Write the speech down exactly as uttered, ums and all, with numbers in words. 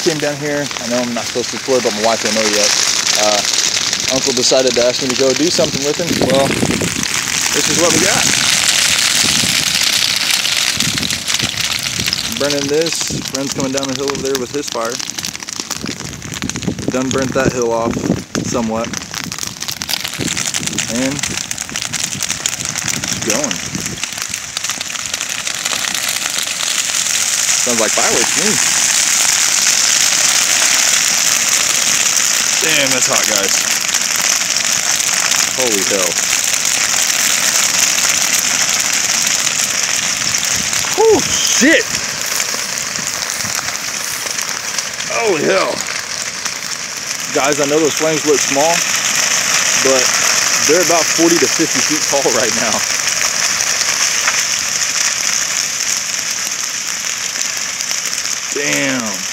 came down here. I know I'm not supposed to record, but my wife don't know yet. Uh, Uncle decided to ask me to go do something with him. Well, this is what we got. Burning this. Friend's coming down the hill over there with his fire. Done burnt that hill off somewhat. And it's going. Sounds like fireworks to me. Damn, that's hot, guys. Holy hell. Oh, shit. Holy hell. Guys, I know those flames look small, but they're about forty to fifty feet tall right now. Damn.